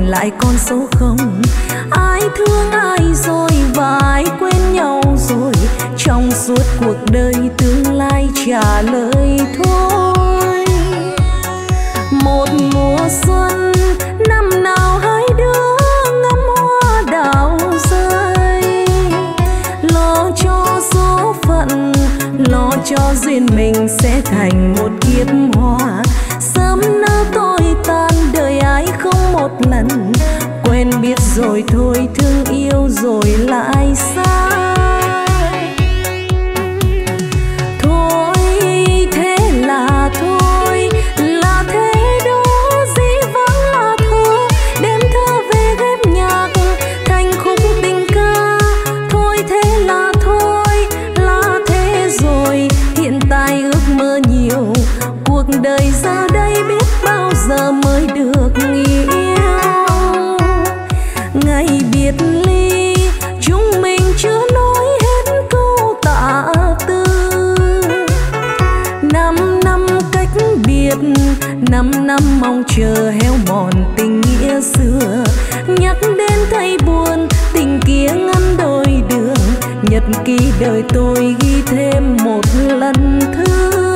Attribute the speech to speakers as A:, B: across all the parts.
A: lại con số không. Ai thương ai rồi và ai quên nhau rồi, trong suốt cuộc đời tương lai trả lời thôi. Một mùa xuân năm nào hai đứa ngắm hoa đào rơi, lo cho số phận, lo cho duyên mình sẽ thành một kiếp hoa. Sớm nỡ tôi tan đời ai không một lần, quen biết rồi thôi thương yêu rồi lại xa. Thôi thế là thôi, là thế đó dĩ vãng là thôi, đem thơ về ghép nhạc thành khúc tình ca. Thôi thế là thôi, là thế rồi, hiện tại ước mơ nhiều, cuộc đời giờ đây biết bao giờ mới được yêu. Ngày biệt ly chúng mình chưa nói hết câu tạ tư, 5 năm cách biệt, 5 năm mong chờ héo mòn tình nghĩa xưa. Nhắc đến thấy buồn, tình kia ngăn đôi đường, nhật ký đời tôi ghi thêm một lần thương.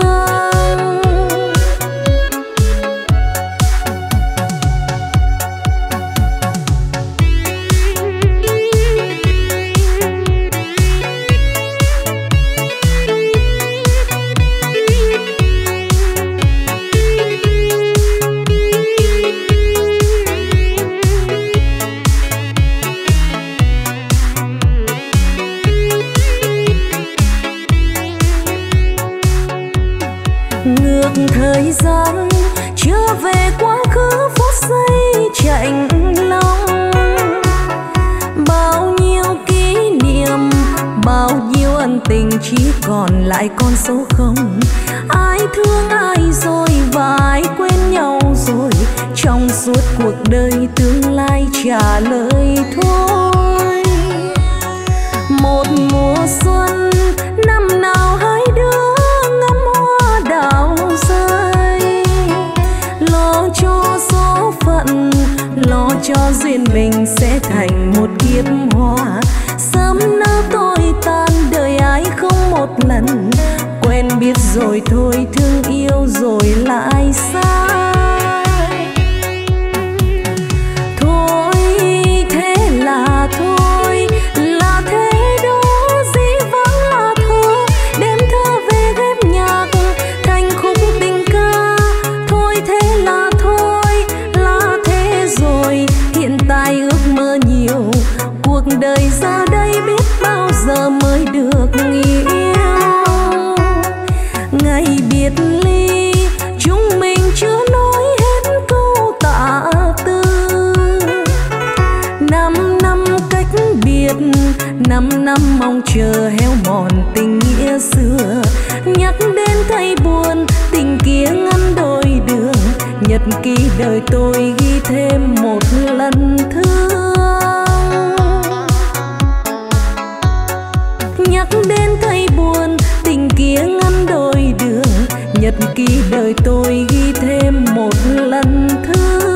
A: Thời gian chưa về quá khứ phút giây chạnh lòng, bao nhiêu kỷ niệm, bao nhiêu ân tình chỉ còn lại con số không. Ai thương ai rồi và ai quên nhau rồi, trong suốt cuộc đời tương lai trả lời thôi. Một mùa xuân năm nào hai đứa ngắm hoa đào rơi, lo cho số phận, lo cho duyên mình sẽ thành một kiếp hoa. Sớm nỡ tôi tan đời ai không một lần, quen biết rồi thôi thương yêu rồi lại xa. Thôi thế là thôi, là thế đó dĩ vãng là thôi, đem thơ về ghép nhạc thành khúc tình ca. Thôi thế là thôi, là thế rồi, hiện tại ước mơ nhiều, cuộc đời giờ đây biết bao giờ mới được yêu. Ngày biệt ly chúng mình chưa nói hết câu tạ tư, 5 năm cách biệt, 5 năm mong chờ héo mòn tình nghĩa xưa. Nhắc đến thấy buồn, tình kia ngăn đôi đường, nhật ký đời tôi ghi thêm một lần thương. Nhắc đến thấy buồn, tình kia ngăn đôi đường, nhật ký đời tôi ghi thêm một lần thương.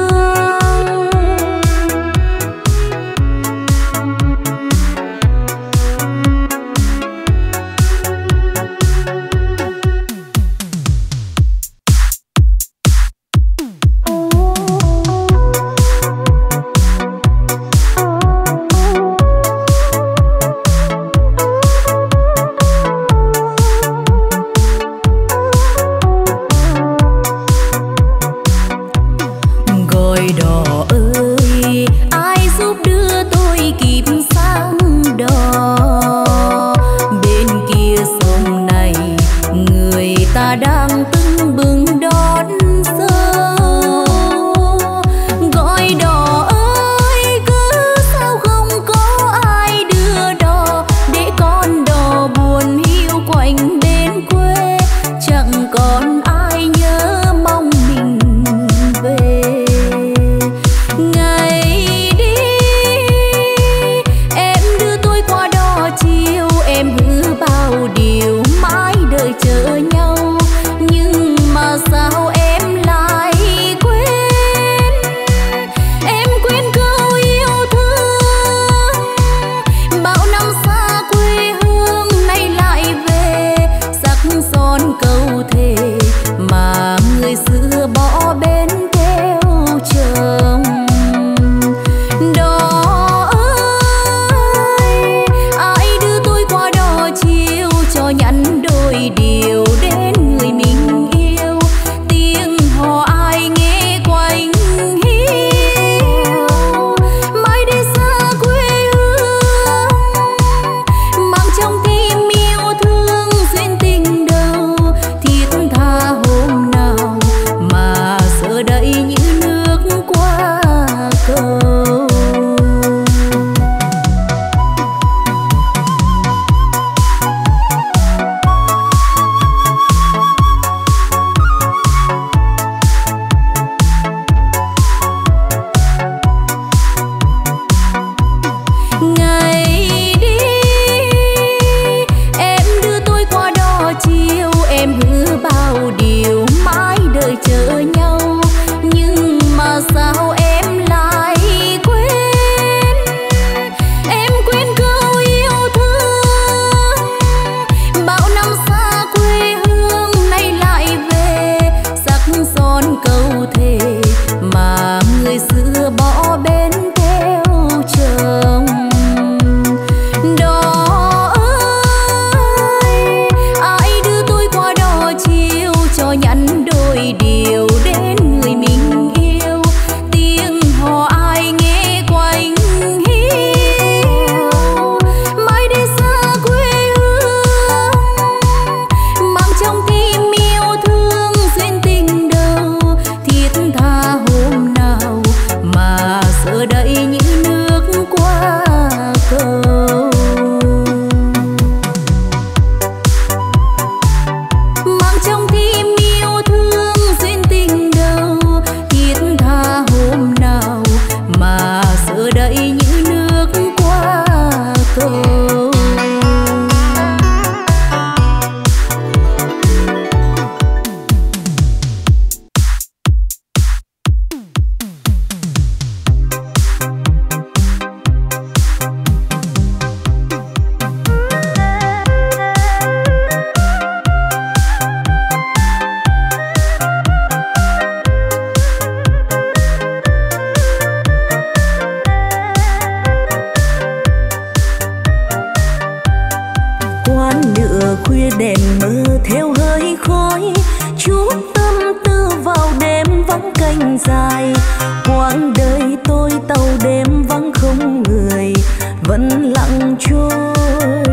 A: mơ theo hơi khói, chút tâm tư vào đêm vắng canh dài. Quãng đời tôi tàu đêm vắng không người, vẫn lặng trôi.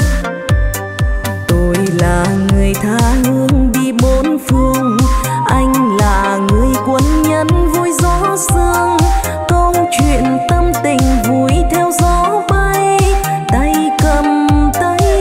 A: Tôi là người tha hương đi bốn phương, anh là người quân nhân vui gió sương. Câu chuyện tâm tình vui theo gió bay, tay cầm tay.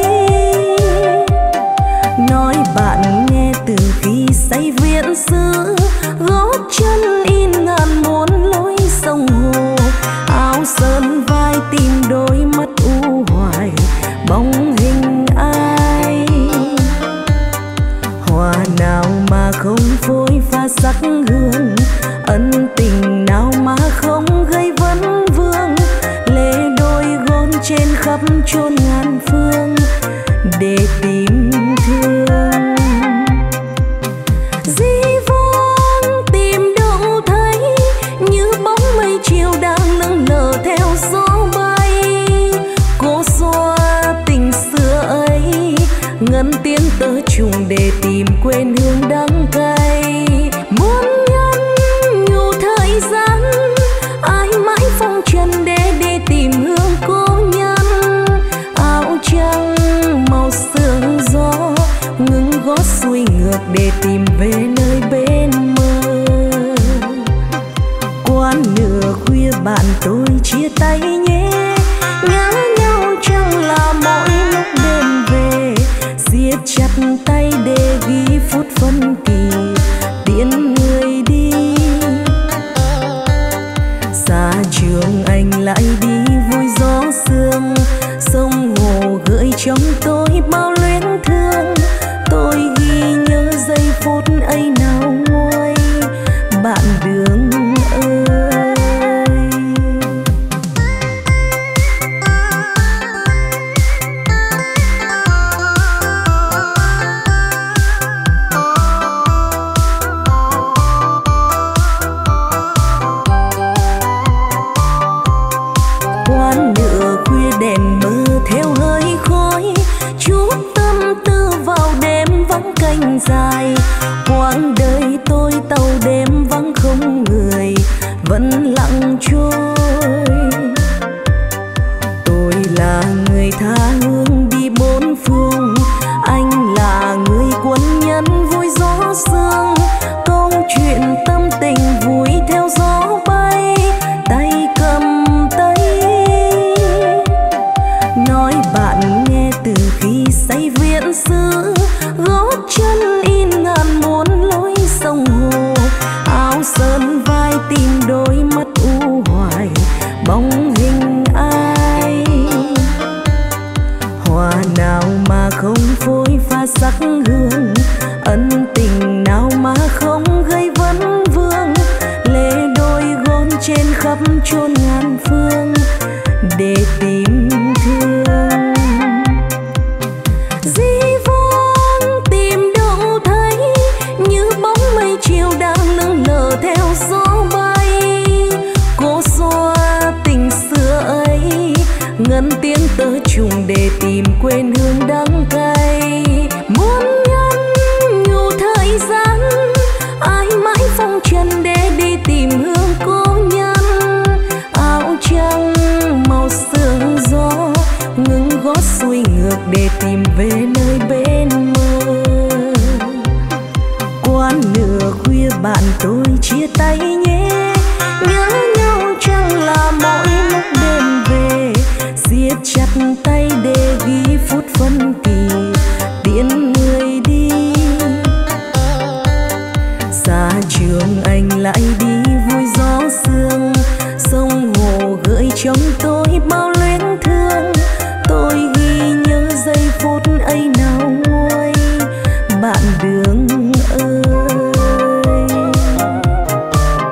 A: Nói bạn nghe từ khi say viễn xứ, gót chân in ngàn muôn lối sông hồ. Áo sơn vai tìm đôi mắt u hoài, bóng hình ai. Hoa nào mà không phôi pha sắc hương, ân tình nào mà không gây vấn vương. Lệ đôi gôn trên khắp chốn ngàn phương để tìm thương. Dĩ vãng tìm đâu thấy, như bóng mây chiều đang lững lờ theo gió bay. Cô xoa tình xưa ấy, ngân tiếng tơ trùng để tìm quên hương đắng cay. Muốn nhắn nhủ thời gian, ai mãi phong trần để đi tìm hương cố nhân. Áo trắng màu sương gió, ngừng gót xuôi ngược để tìm về nơi bên mơ. Qua nửa khuya bạn tôi chia tay nhé, ngỡ nhau chẳng là mỗi lúc đêm về. Siết chặt tay để ghi phút phân kỳ, tiễn người đi. Xa trường anh lại đi vui gió sương, sông hồ gợi trong tôi bao luyến thương. Tôi ghi nhớ giây phút ấy nào nguôi, bạn đường ơi. Quán nửa khuya đèn mơ theo hơi khói, chút tâm tư vào đêm vắng canh dài. Quãng đời tôi tàu đêm vắng không người, vẫn lặng trôi. Tôi là người tha hương đi bốn phương, anh là người quân nhân vui gió sương. Câu chuyện tâm tình vui theo gió bay, tay cầm tay. Nói bạn nghe từ khi say viễn xứ, gót chân in ngàn muôn lối sông hồ. Áo sơn vai tìm đôi mắt u hoài, bóng hình ai. Hoa nào mà không phôi pha sắc hương, ân tình nào mà không gây vấn vương. Lệ đôi gôn trên khắp chốn ngàn phương để tìm thương. Dĩ vãng tìm đâu thấy, như bóng mây chiều đang lững lờ theo gió bay. Cô xoa tình xưa ấy, ngân tiếng tơ trùng để tìm quên hương đắng cay. Muốn nhắn nhủ thời gian, ai mãi phong trần để đi tìm hương cố nhân. Áo trắng màu sương gió, ngừng gót xuôi ngược để tìm về nơi bên mơ. Qua nửa khuya bạn tôi chia tay nhé, nhớ nhau chẳng là mỗi lúc đêm về. Siết chặt tay để ghi phút phân kỳ, tiễn người đi. Xa trường anh lại đi vui gió sương, sông hồ gợi trong tôi bao luyến thương. Tôi ghi nhớ giây phút ấy nào nguôi, bạn đường ơi.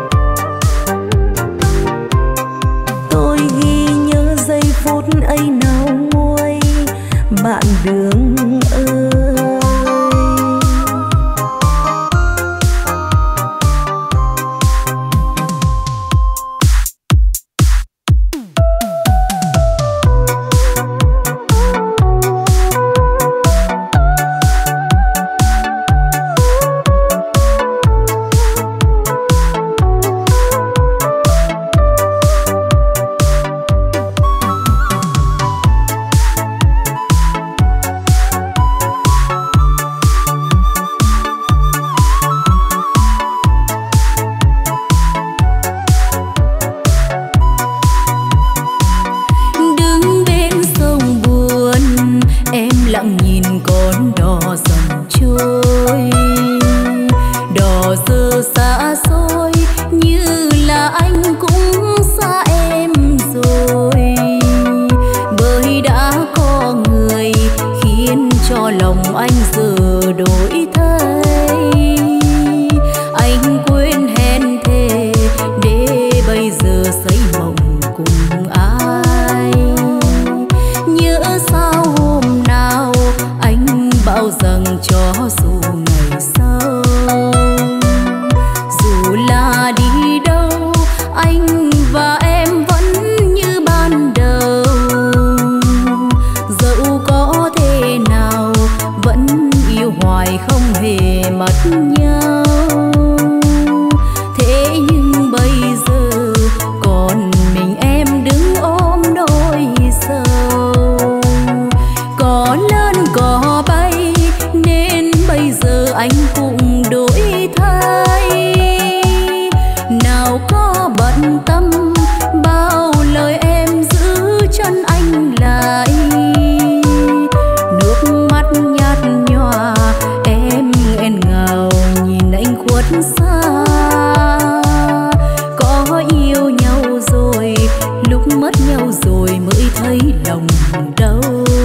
A: giờ đổi thay. Anh quên hẹn thề để bây giờ xây mộng cùng ai. Nhớ sao hôm nào anh bảo rằng cho dù ngày sau, dù là đi đâu anh và em vẫn như ban đầu. Dẫu có thể nào vẫn yêu hoài không hề mất nhau. Thế nhưng bây giờ còn mình em đứng ôm nỗi sầu. Có lớn có bay nên bây giờ anh cũng đổi thay. Nào có bận tâm bao lời em giữ chân anh lại. Nước mắt nhạt nhòa em nghẹn ngào nhìn anh khuất xa. Có yêu nhau rồi lúc mất nhau rồi mới thấy lòng đau.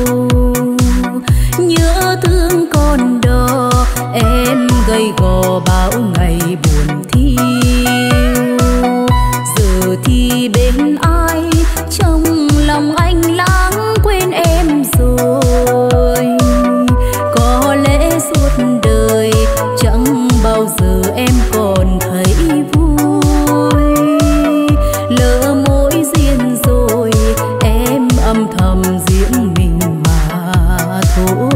A: Nhớ thương con đò em gầy gò bao ngày buồn thiêu. Giờ thì bên ai trong lòng anh lãng quên em rồi. Có lẽ suốt đời chẳng bao giờ em còn thấy vui. Lỡ mối duyên rồi em âm thầm riêng mình mà thôi.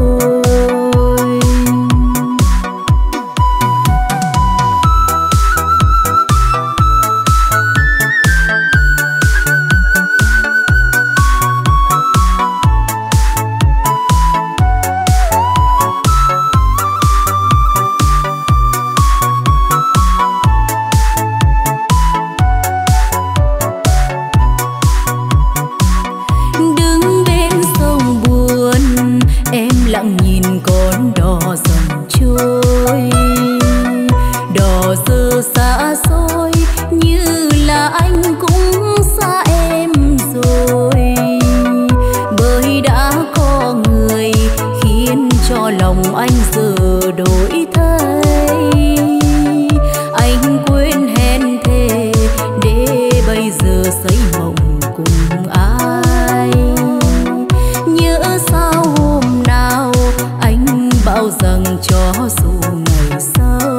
A: Đứng bên sông buồn em lặng nhìn con đò dần trôi. Đò giờ xa xôi như là anh cũng xa em rồi. Bởi đã có người khiến cho lòng anh giờ đổi thay. Anh quên hẹn thề để bây giờ xây mộng cùng ai. Nhớ sao hôm nào anh bảo rằng cho dù ngày sau,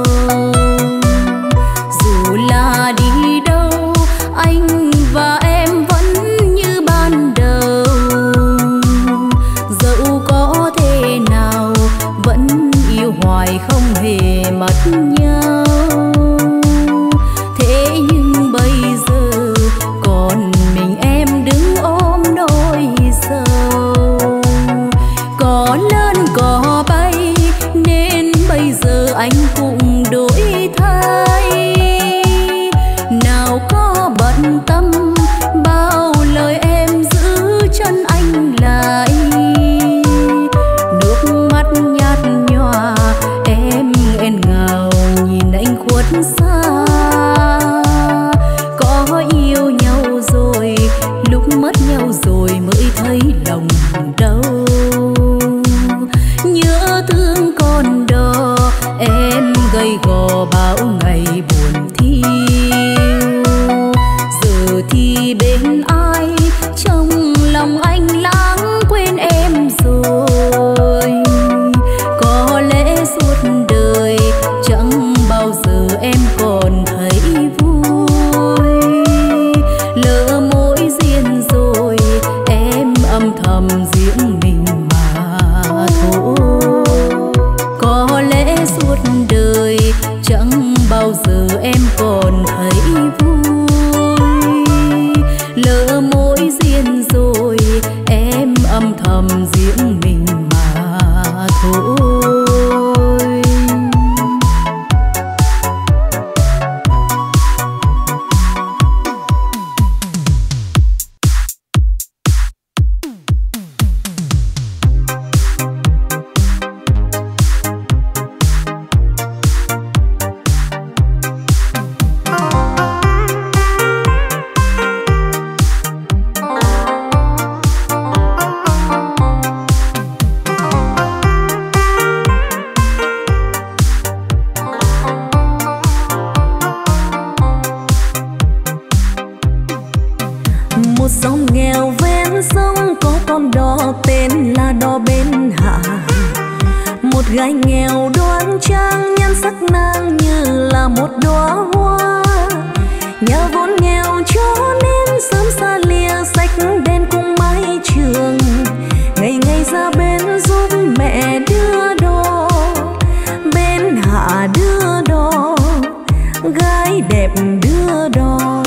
A: dù là đi đâu anh và em vẫn như ban đầu. Dẫu có thể nào vẫn yêu hoài không hề mất nhau. Thế nhưng bây giờ còn mình em đứng ôm nỗi sầu. Có lớn có bay nên bây giờ anh cũng đổi thay. Nào có bận tâm bao lời em giữ chân anh lại. Nước mắt nhạt nhòa em nghẹn ngào nhìn anh khuất xa. Có yêu nhau rồi lúc mất nhau rồi mới thấy lòng đau. Nhớ thương con đò em gầy gò bao ngày buồn thiêu. Giờ thì bên ai trong lòng anh lãng quên em rồi. Có lẽ suốt đời chẳng bao giờ em còn thấy vui. Lỡ mối duyên rồi em âm thầm riêng mình mà thôi. Có lẽ suốt đời chẳng bao giờ nghèo đoan trang, nhan sắc nàng như là một đóa hoa. Nhà vốn nghèo cho nên sớm xa lìa, sách đen cùng mái trường, ngày ngày ra bên giúp mẹ đưa đồ, bên hạ đưa đồ, gái đẹp đưa đồ.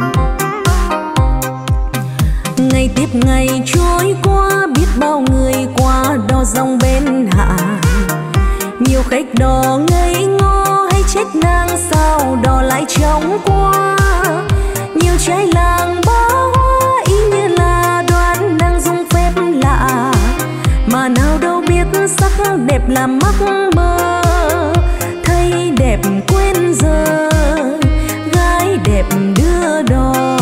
A: Ngày tiếp ngày trôi qua, biết bao người qua đò dòng bên hạ. Nhiều khách đò ngây ngô hay trách nàng sao đò lại chóng qua. Nhiều trai làng bá hoa y như là đoán đang dung phép lạ, mà nào đâu biết sắc đẹp là mắc mơ. Thấy đẹp quên giờ, gái đẹp đưa đò.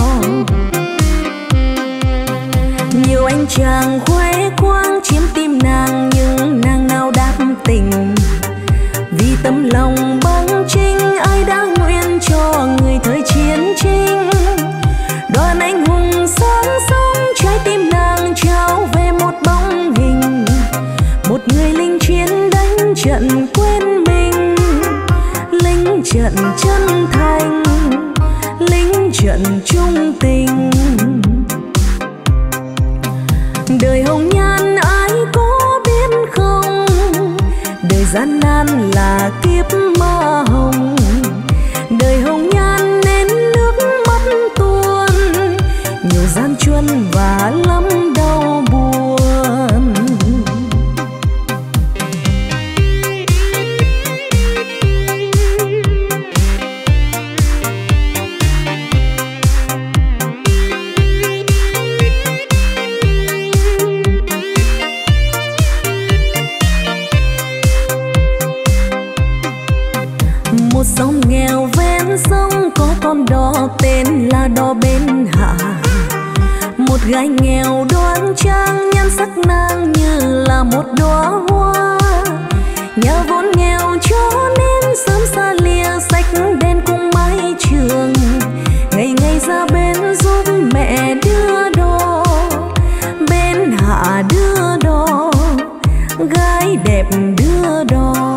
A: Nhiều anh chàng khoe khoang chiếm tim nàng, nhưng nàng nào đáp tình. Vì tấm lòng bằng trinh ai đã nguyện cho người thời chiến tranh. Đoàn anh hùng sáng sống trái tim nàng trao về một bóng hình, một người lính chiến đánh trận quên mình. Lính trận chân thành, lính trận trung tình. Đời hồng nhan ai có biết không, đời gian nan là kiếp ma hồng. Đời hồng nhan nên nước mắt tuôn, nhiều gian truân và lắm đau buồn. Một sông nghèo ven sông có con đò tên là đò bên hạ. Một gái nghèo đoan trang, nhan sắc nàng như là một đóa hoa. Nhà vốn nghèo cho nên sớm xa lìa, sách đen cùng mái trường, ngày ngày ra bên giúp mẹ đưa đồ, bên hạ đưa đồ, gái đẹp đưa đồ.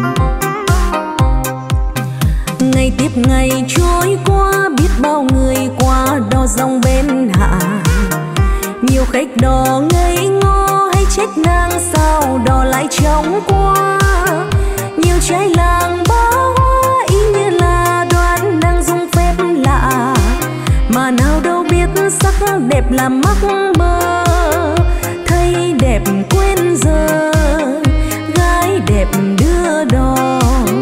A: Ngày tiếp ngày trôi qua, biết bao người qua đò dòng bên hạ. Nhiều khách đò ngây ngô hay trách nàng sao đò lại chóng qua. Nhiều trai làng bá hoa y như là đoán đang dung phép lạ, mà nào đâu biết sắc đẹp là mắc mơ. Thấy đẹp quên giờ, gái đẹp đưa đò.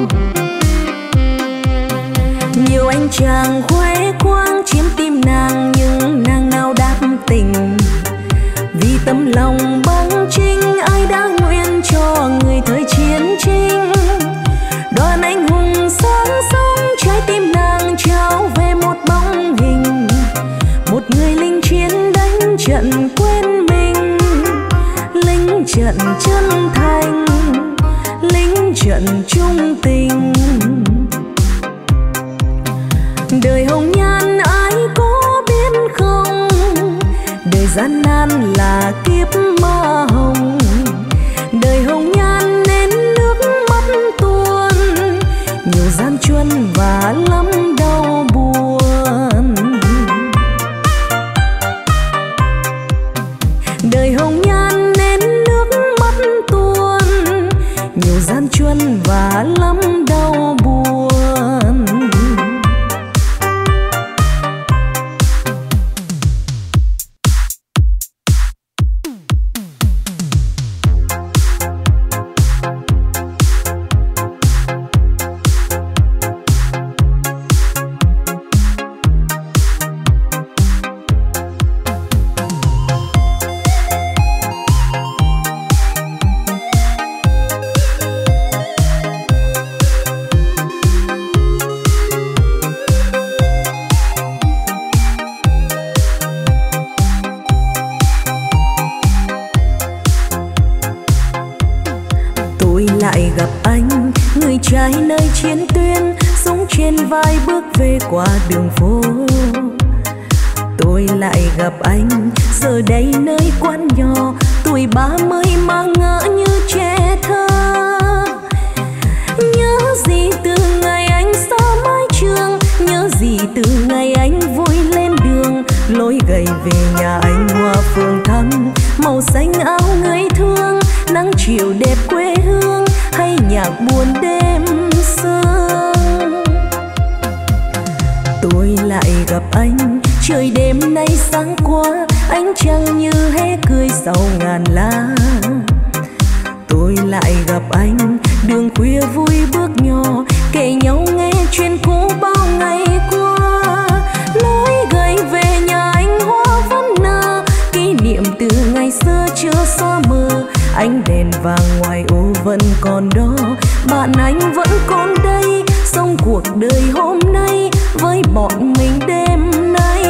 A: Nhiều anh chàng khoe khoang chiếm tim nàng, nhưng nàng nào đáp tình. Vì tấm lòng bằng trinh ai đã nguyện cho người thời chiến tranh. Đoàn anh hùng sáng sống trái tim nàng trao về một bóng hình, một người lính chiến đánh trận quên mình. Lính trận chân thành, lính trận trung tình. Đời hồng nhan ai có biết không, đời gian nan là kiếp ma hồng. Đời hồng nhan nên nước mắt tuôn, nhiều gian truân và lắm đau buồn. Đời hồng nhan nên nước mắt tuôn, nhiều gian truân và lắm đau buồn. Lại gặp anh, người trai nơi chiến tuyến, súng trên vai bước về qua đường phố. Tôi lại gặp anh, giờ đây nơi quán nhỏ, tuổi 30 mà ngỡ như trẻ thơ. nhạc buồn đêm sương. Tôi lại gặp anh, trời đêm nay sáng qua, ánh trăng như hé cười sau ngàn lá. Tôi lại gặp anh, đường khuya vui bước nhỏ, kể nhau nghe chuyện cũ bao ngày qua. Lối gầy về nhà anh hoa vẫn nở, kỷ niệm từ ngày xưa chưa xa mờ. Ánh đèn vàng ngoài ô vẫn còn đó, bạn anh vẫn còn đây, sống cuộc đời hôm nay với bọn mình đêm nay.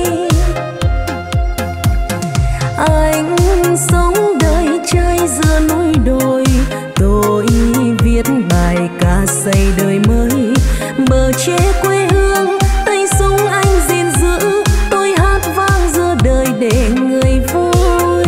A: Anh sống đời trai giữa núi đồi, tôi viết bài ca xây đời mới. Bờ tre quê hương tay súng anh gìn giữ, tôi hát vang giữa đời để người vui.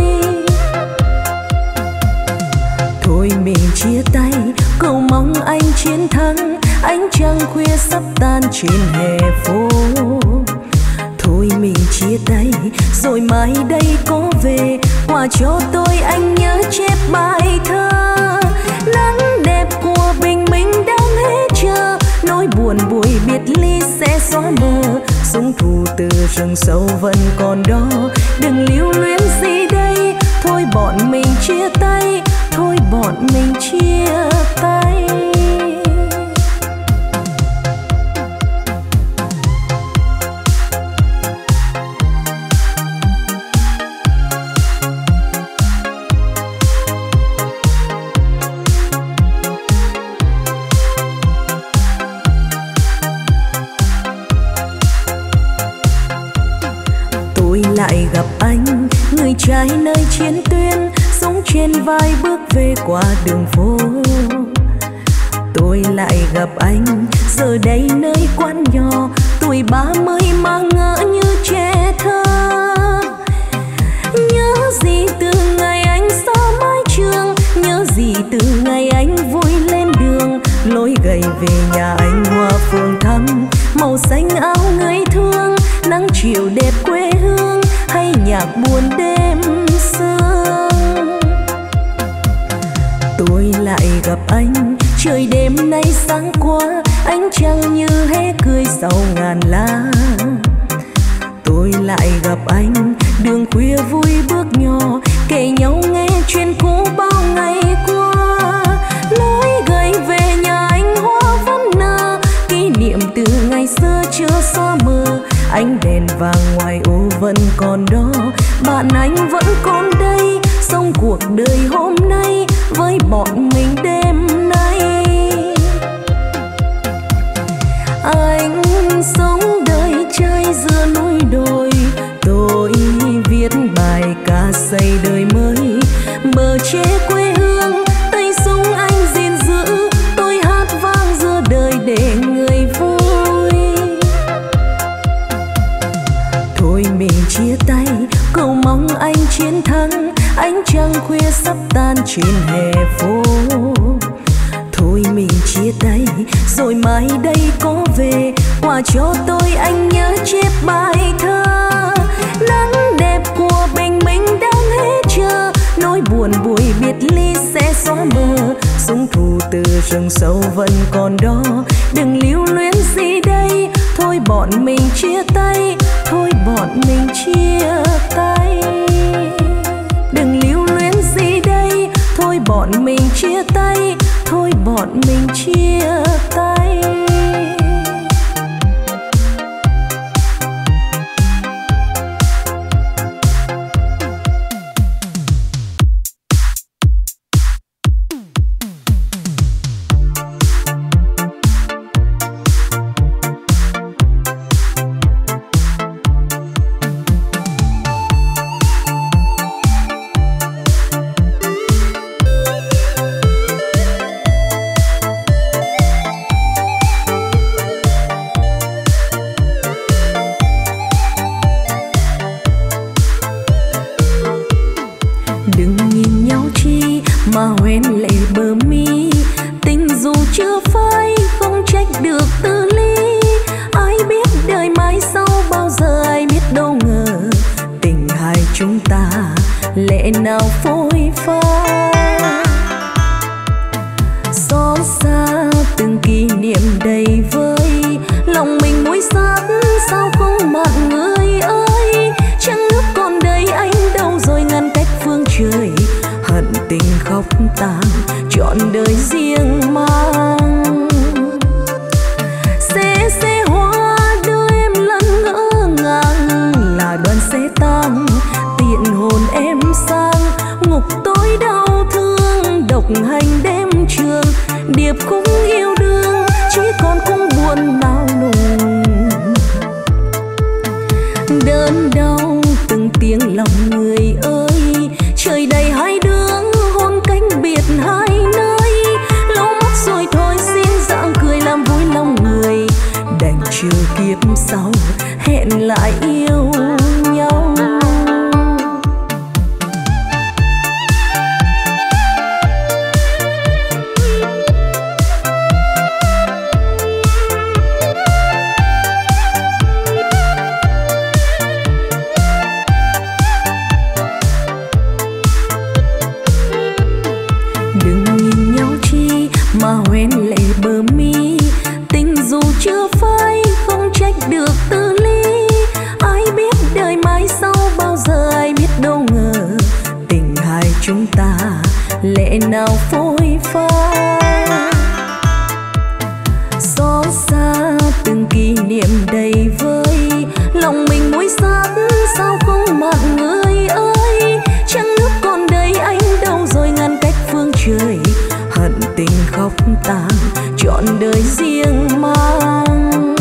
A: Thôi mình chia tay, cầu mong anh chiến thắng, ánh trăng khuya sắp tan trên hè phố. Thôi mình chia tay, rồi mai đây có về, quà cho tôi anh nhớ chép bài thơ. Nắng đẹp của bình minh đang hết chờ, nỗi buồn buổi biệt ly sẽ xóa mờ. Súng thù từ rừng sâu vẫn còn đó, đừng lưu luyến gì đây. Thôi bọn mình chia tay, thôi bọn mình chia tay. Lại gặp anh, người trai nơi chiến tuyến, súng trên vai bước về qua đường phố. Tôi lại gặp anh, giờ đây nơi quán nhỏ, tuổi 30 mà ngỡ như trẻ thơ. Nhớ gì từ ngày anh xa mái trường, nhớ gì từ ngày anh vui lên đường. Lối gầy về nhà anh hoa phường thắm, màu xanh áo người thương, nắng chiều đẹp quê hương hay nhạc buồn đêm sương. Tôi lại gặp anh, trời đêm nay sáng qua, ánh trăng như hé cười sau ngàn lá. Tôi lại gặp anh, đường khuya vui bước nhỏ, kể nhau nghe chuyện cũ bao ngày qua. Lối gầy về nhà anh hoa vẫn nở, kỷ niệm từ ngày xưa chưa xa mờ. Ánh đèn vàng ngoài ô vẫn còn đó, bạn anh vẫn còn đây, sống cuộc đời hôm nay với bọn mình đêm nay. Anh sống đời trai giữa núi đồi, tôi viết bài ca xây đời mới. Bờ tre quê hương tay súng anh gìn giữ, tôi hát vang giữa đời để người vui. Thôi mình chia tay, cầu mong anh chiến thắng, ánh trăng khuya sắp tan trên hè phố. Thôi mình chia tay, rồi mai đây có về, quà cho tôi anh nhớ chép bài thơ. Nắng đẹp của bình minh đang hết chờ, nỗi buồn buổi biệt ly sẽ xóa mờ. Súng thù từ rừng sâu vẫn còn đó, đừng lưu luyến gì đây. Thôi bọn mình chia tay, thôi bọn mình chia tay. Đừng lưu luyến gì đây, thôi bọn mình chia tay, thôi bọn mình chia tay.
B: mà hoen lệ bờ mi. Tình dù chưa phai không trách được tư ly. Ai biết đời mai sau bao giờ, ai biết đâu ngờ tình hai chúng ta lẽ nào phôi pha. Gió tàn trọn đời riêng mang. Xe hoa đưa em lẫn ngỡ ngàng, là đoàn xe tang tiện hồn em sang ngục tối đau thương, độc hành đêm trường điệp khúc yêu đương chỉ còn cung buồn nao nùng. Đớn đau từng tiếng lòng người ơi, trời đầy hai đứa hôn cách biệt hai nơi. Lâu mắt rồi thôi xin dạng cười làm vui lòng người, đành chờ kiếp sau hẹn lại yêu nhau. Mà hoen lệ bờ mi, tình dù chưa phai không trách được tư ly. Ai biết đời mai sau bao giờ, ai biết đâu ngờ tình hai chúng ta lẽ nào phôi pha. Xót xa từng kỷ niệm đầy vơi, lòng mình muối sát sao không mặn người ơi. Trăng nước còn đây anh đâu rồi ngăn cách phương trời, hận tình khóc tàn trọn đời riêng mang.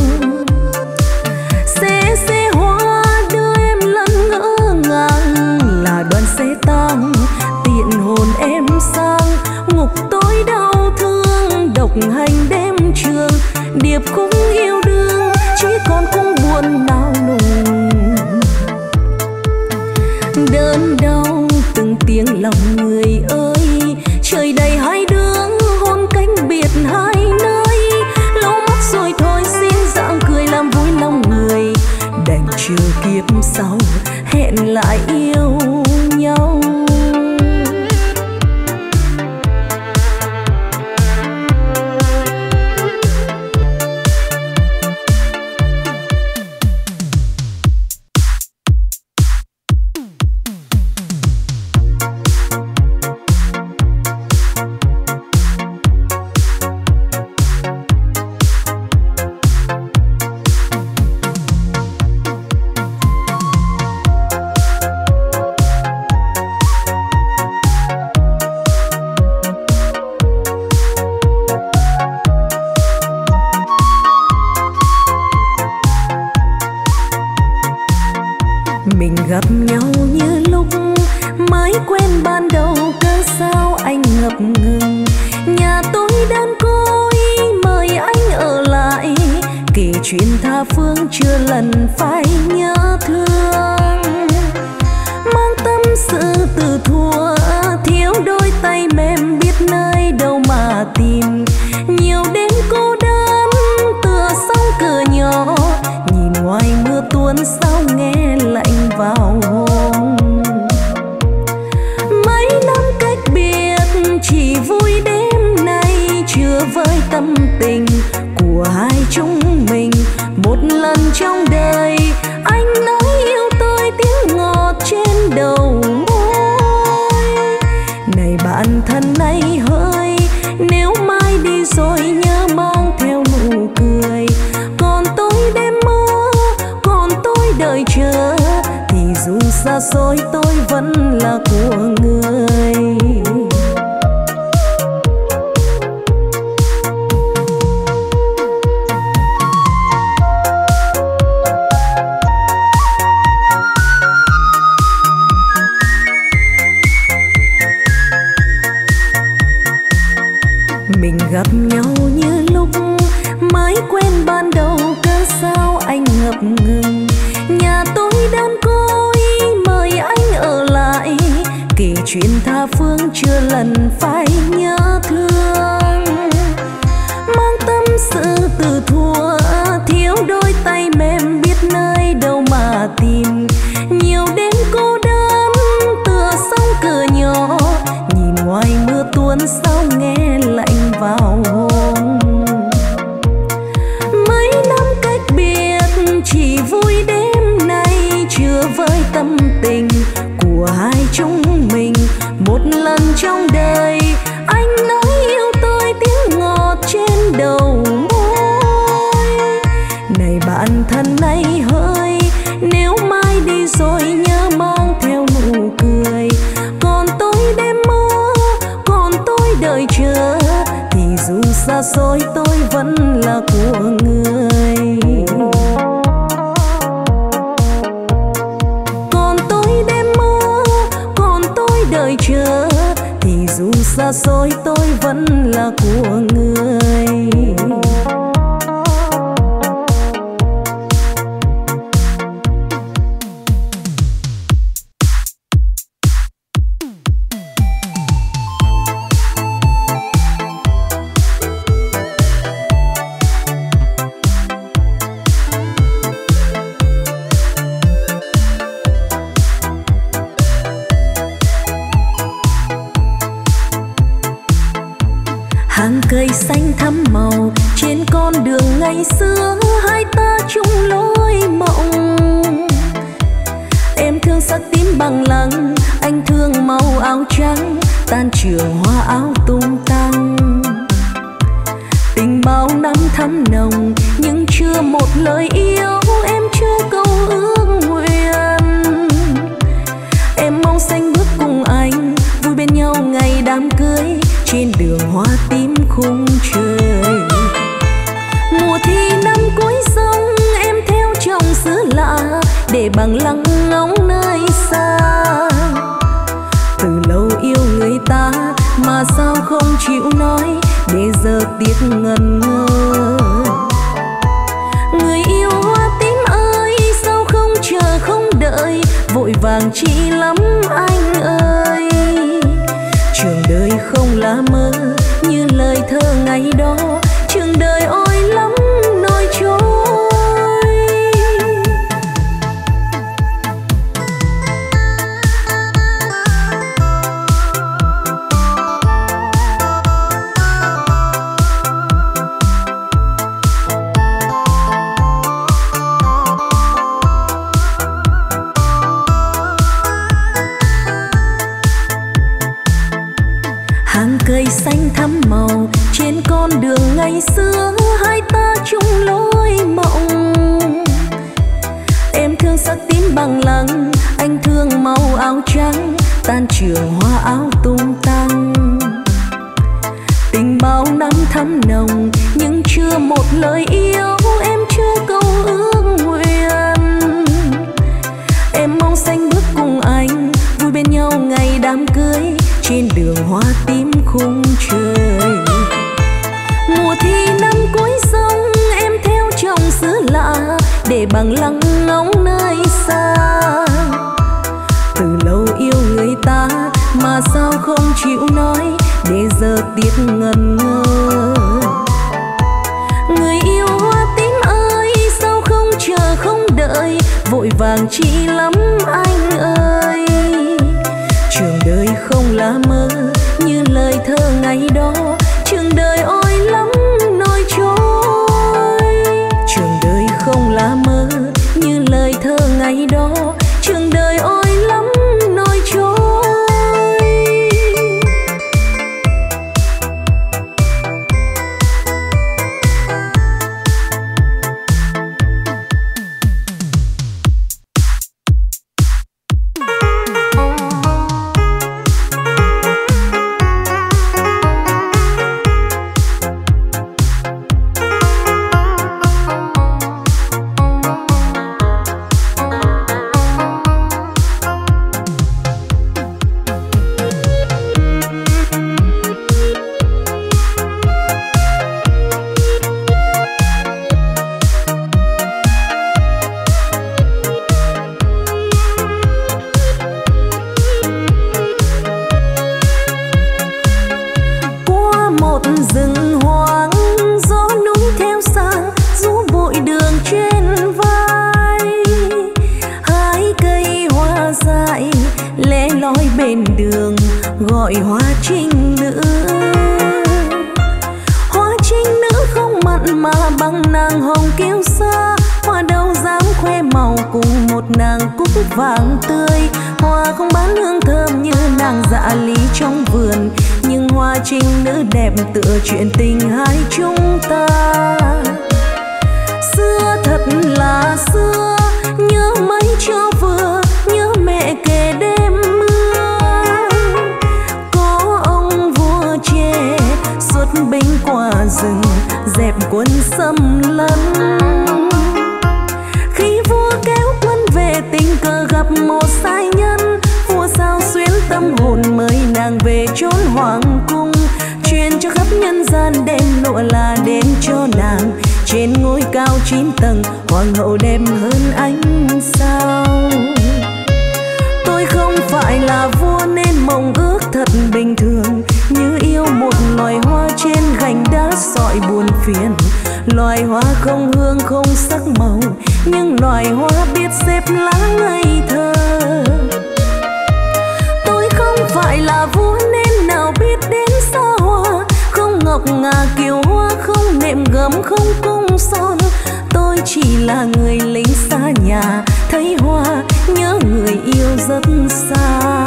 B: Xe hoa đưa em lẫn ngỡ ngàng, là đoàn xe tang tiện hồn em sang ngục tối đau thương, độc hành đêm trường điệp khúc yêu đương chỉ còn cung buồn nao nùng. Đớn đau từng tiếng lòng người ơi, trời đầy hai đứa hôn cách biệt hai nơi. Lâu mắt rồi thôi xin dạng cười làm vui lòng người, đành chờ kiếp sau hẹn lại yêu nhau. Mình gặp nhau như lúc mới quen ban đầu, cớ sao anh ngập ngừng. Nhà tôi đơn côi mời anh ở lại, kể chuyện tha phương chưa lần phải nhớ thương. Mang tâm sự từ thuở thiếu đôi tay mềm, biết nơi đâu mà tìm. Nhiều đêm cô đơn tựa sóng cửa nhỏ, nhìn ngoài mưa tuôn sao nghe lạnh vào hồn. Mấy năm cách biệt chỉ vui đêm nay, chưa với tâm tình của hai chúng mình. Một lần trong đời anh nói yêu tôi tiếng ngọt trên đầu môi. Này bạn thân này hỡi, nếu mai đi rồi nhớ mang theo nụ cười. Còn tôi đêm mơ, còn tôi đợi chờ, thì dù xa xôi tôi vẫn là của người. Mình gặp nhau như lúc mới quen ban đầu, cớ sao anh ngập ngừng. Nhà tôi đơn côi mời anh ở lại, kể chuyện tha phương chưa lần phải nhớ thương. Mang tâm sự từ thuở thiếu đôi tay mềm, biết nơi đâu mà tìm. Nhiều đêm cô đơn tựa sóng cửa nhỏ, nhìn ngoài mưa tuôn sao nghe lạnh vào hồn. Mấy năm cách biệt chỉ vui đêm nay, chưa với tâm tình của hai chúng mình. Một lần trong đời thân này hơi, nếu mai đi rồi nhớ mang theo nụ cười. Còn tôi đêm mơ, còn tôi đợi chờ, thì dù xa xôi tôi vẫn là của người. Còn tôi đêm mơ, còn tôi đợi chờ, thì dù xa xôi tôi vẫn là của người. Hàng cây xanh thắm màu trên con đường ngày xưa, hai ta chung lối mộng. Em thương sắc tím bằng lăng, anh thương màu áo trắng, tan trường hoa áo tung tăng. Tình bao năm thắm nồng nhưng chưa một lời yêu, em chưa câu ước nguyện. Em mong xanh bước cùng anh, vui bên nhau ngày đám cưới, trên đường hoa tím khung trời. Mùa thi năm cuối sông, em theo chồng xứ lạ, để bằng lăng ngóng nơi xa. Từ lâu yêu người ta mà sao không chịu nói, để giờ tiếc ngần ngơ. Người yêu hoa tím ơi, sao không chờ không đợi, vội vàng chi lắm anh ơi. Trường đời không là mơ như lời thơ ngày đó, trường đời ôi lắm nỗi trôi. Hàng cây xanh thắm màu trên con đường ngày xưa, hai ta chung lối mộng. Em thương sắc tím bằng lăng, anh thương màu áo trắng, tan trường hoa áo tung tăng. Tình bao năm thắm nồng nhưng chưa một lời yêu, em chưa câu ước nguyện. Em mong xanh bước cùng anh, vui bên nhau ngày đám cưới, trên đường hoa tím khung trời. Mùa thi năm cuối sông, em theo chồng xứ lạ, để bằng lăng ngóng nơi xa. Từ lâu yêu người ta mà sao không chịu nói, để giờ tiếc ngần ngơ. Người yêu hoa tím ơi, sao không chờ không đợi, vội vàng chi lắm anh ơi. Trường đời không là mơ như lời thơ ngày đó, trường đời ôi lắm nỗi trôi. Trường đời không là mơ như lời thơ ngày đó, trường đời ôi lắm nỗi trôi. Rừng hoang gió núi theo sang, rũ bụi đường trên vai. Hai cây hoa dại lẻ loi bên đường, gọi hoa trinh nữ. Hoa trinh nữ không mặn mà bằng nàng hồng kiêu sa, hoa đâu dám khoe màu cùng một nàng cúc vàng tươi. Hoa không bán hương thơm như nàng dạ lý trong vườn, nhưng hoa trinh nữ đẹp tựa chuyện tình hai chúng ta. Xưa thật là rừng dẹp quân xâm lấn. Khi vua kéo quân về tình cờ gặp một sai nhân, vua sao xuyến tâm hồn mời nàng về chốn hoàng cung, truyền cho khắp nhân gian đem lụa là đến cho nàng. Trên ngôi cao 9 tầng hoàng hậu đẹp hơn ánh sao. Tôi không phải là vua nên mong ước thật bình thường, như yêu một loài hoa trên gành đá sỏi buồn phiền. Loài hoa không hương không sắc màu, nhưng loài hoa biết xếp lá ngây thơ. Tôi không phải là vua nên nào biết đến xa hoa, không ngọc ngà kiều hoa, không nệm gấm không cung son. Tôi chỉ là người lính xa nhà, thấy hoa nhớ người yêu rất xa.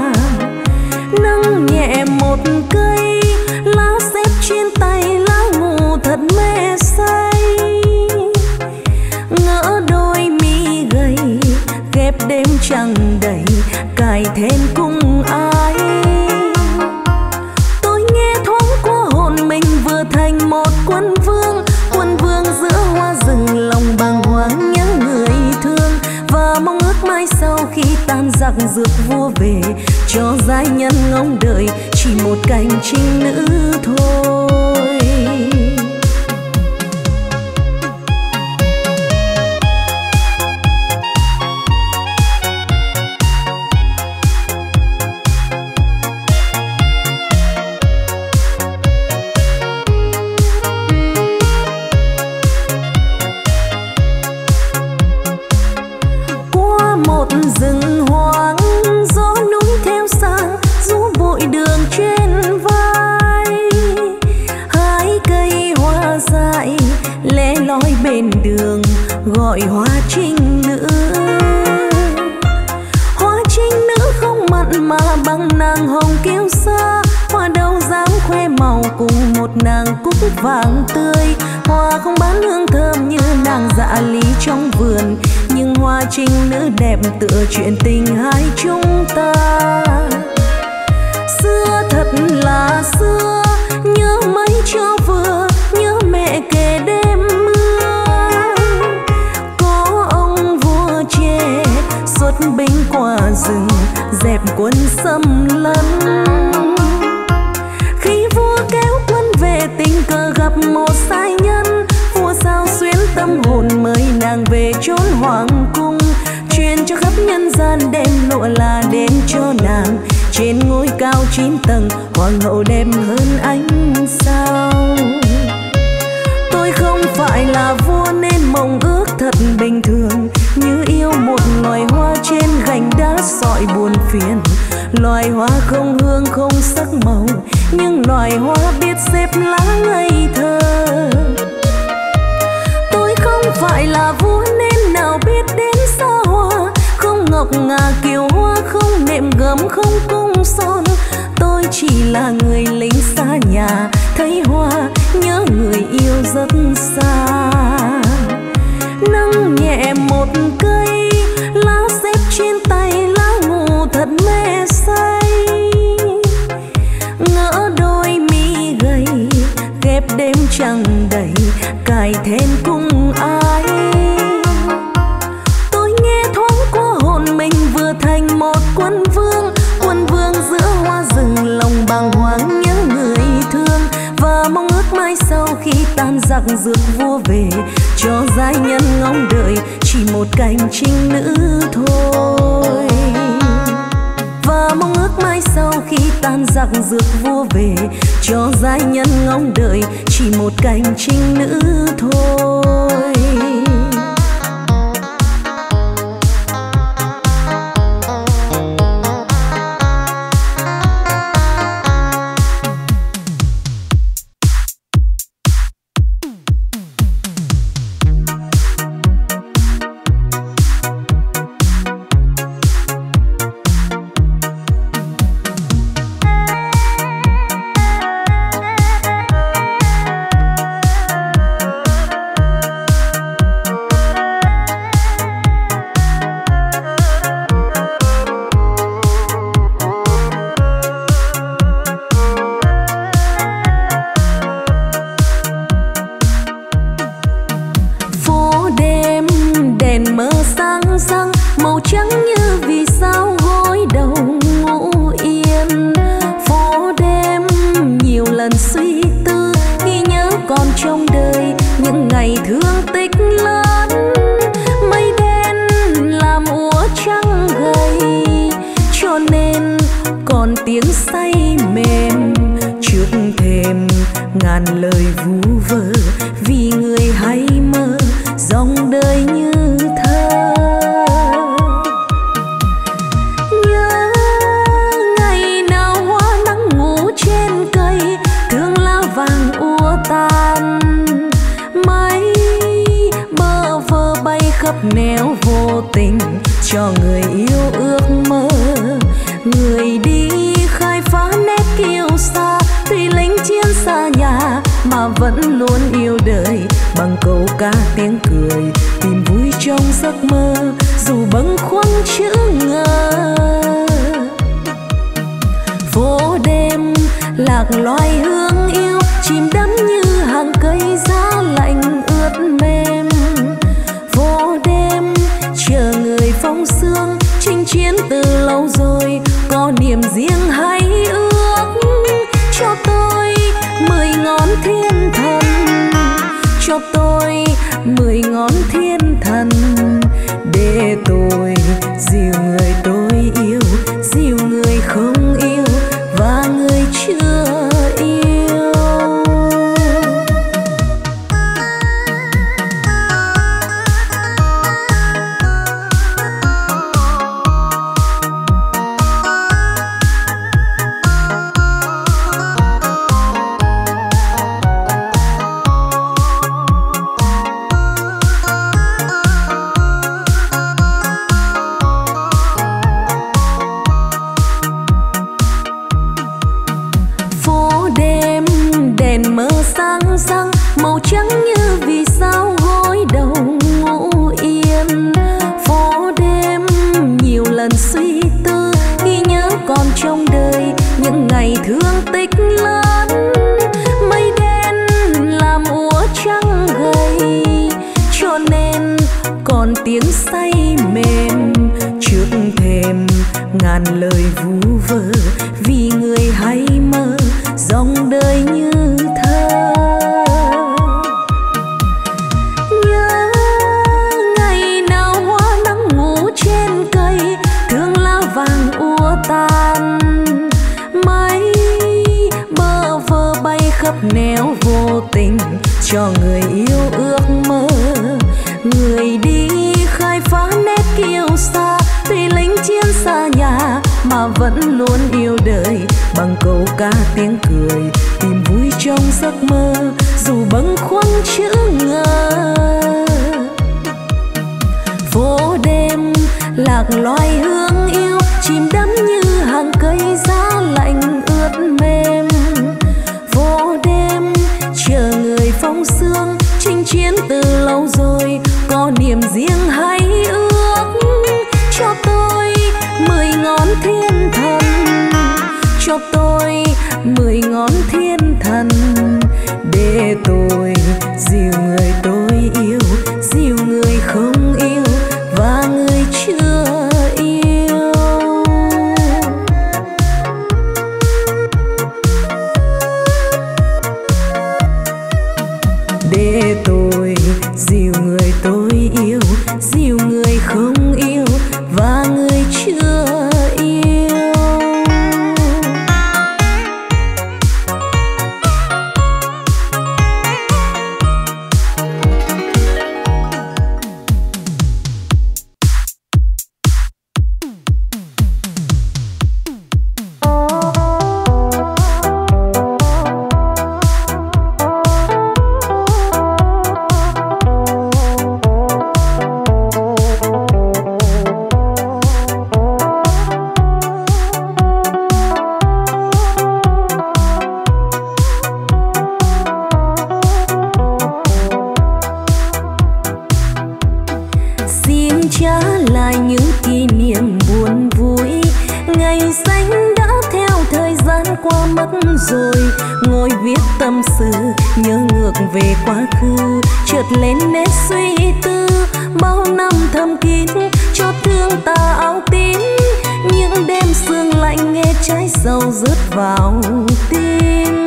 B: Nâng nhẹ một cây lá xếp trên tay, lá ngủ thật mê say. Ngỡ đôi mi gầy ghép đêm trăng đầy, cài then cung ai. Tôi nghe thoáng qua hồn mình vừa thành một quân vương, quân vương giữa hoa rừng lòng bàng hoàng nhớ người thương. Và mong ước mai sau khi tan giặc rước vua về, cho giai nhân ngóng đợi chỉ một cành trinh nữ thôi. Rừng hoang gió núi theo sang, rú bụi đường trên vai. Hai cây hoa dại lẻ loi bên đường gọi hoa trinh nữ. Hoa trinh nữ không mặn mà bằng nàng hồng kiêu sa, hoa đâu dám khoe màu cùng một nàng cúc vàng tươi. Hoa không bán hương thơm như nàng dạ lý trong vườn, nhưng hoa trinh nữ đẹp tựa chuyện tình hai chúng ta. Xưa thật là xưa, nhớ mấy cho vừa, nhớ mẹ kể đêm mưa. Có ông vua trẻ xuất binh qua rừng dẹp quân xâm lấn. Khi vua kéo quân về tình cờ gặp một sai nhân, vua sao xuyến tâm hồn mời nàng về chốn hoàng cung, truyền cho khắp nhân gian đem lụa là đến cho nàng. Trên ngôi cao 9 tầng hoàng hậu đẹp hơn ánh sao. Tôi không phải là vua nên mong ước thật bình thường, như yêu một loài hoa trên gành đá sỏi buồn phiền. Loài hoa không hương không sắc màu, nhưng loài hoa biết xếp lá ngây thơ. Tôi không phải là vua nên nào biết đến xa hoa, không ngọc ngà kiều hoa, không nệm gấm không cung son. Tôi chỉ là người lính xa nhà, thấy hoa nhớ người yêu rất xa. Nâng nhẹ một cây lá xếp trên tay, lá ngủ thật mê say. Ngỡ đôi mi gầy ghép đêm trăng đầy, cài then cung ai. Tôi nghe thoáng qua hồn mình vừa thành một quân vương, quân vương giữa hoa rừng lòng bàng hoàng nhớ người thương. Và mong ước mai sau khi tan giặc rước vua về, cho giai nhân ngóng đợi chỉ một cành trinh nữ thôi. Và mong ước mai sau khi tan giặc rước vua về, cho giai nhân ngóng đợi chỉ một cành trinh nữ thôi. trắng như vì sao gối đầu ngủ yên. Phố đêm nhiều lần suy tư, ghi nhớ còn trong đời những ngày thương tích lớn. Mây đen làm úa trăng gầy, cho nên còn tiếng say mềm trước thềm ngàn lời vu vơ. Vì người hay mơ dòng đời như thơ. Nhớ ngày nào hoa nắng ngủ trên cây, thương lá vàng úa tàn. Mây bơ vơ bay khắp nẻo vô tình cho người yêu ước mơ. Người đi khai phá nét kiêu sa, tuy lính chiến xa nhà mà vẫn luôn yêu đời. Bằng câu ca tiếng cười tìm vui trong giấc mơ, dù bâng khuâng chữ ngờ. Phố đêm lạc loài hương yêu, chìm đắm như hàng cây giá lạnh ướt mềm. Phố đêm chờ người phong sương, chinh chiến từ lâu rồi có niềm riêng hay ước. Cho tôi 10 ngón thiên thần, cho tôi 10 ngón thiên thần, để tôi dìu người tôi yêu, dìu người không yêu và người chưa yêu. Màu trắng như vì sao gối đầu ngủ yên. Phố đêm nhiều lần suy tư, ghi nhớ còn trong đời những ngày thương tích lớn. Mây đen làm úa trăng gầy, cho nên còn tiếng say mềm trước thềm ngàn lời vu vơ. Vì người hay mơ dòng đời như thơ. Mây bơ vơ bay khắp nẻo vô tình cho người yêu ước mơ. Người đi khai phá nét kiêu sa, tuy lính chiến xa nhà mà vẫn luôn yêu đời. Bằng câu ca tiếng cười tìm vui trong giấc mơ, dù bâng khuâng chữ ngờ. Phố đêm lạc loài hương yêu, chìm đắm như hàng cây giá lạnh ướt mềm. Phố đêm chờ người phong sương, chinh chiến từ lâu rồi có niềm riêng hay ước. Cho tôi 10 ngón thiên thần, cho tôi 10 ngón thiên thần, để tôi dìu người tôi yêu, dìu người không yêu và người chưa yêu. Để tôi dìu người tôi yêu, dìu người không yêu và người chưa yêu. tâm sự nhớ ngược về quá khứ, chợt lên nét suy tư bao năm thầm kín cho thương ta áo tím. Những đêm sương lạnh nghe trái sầu rớt vào tim.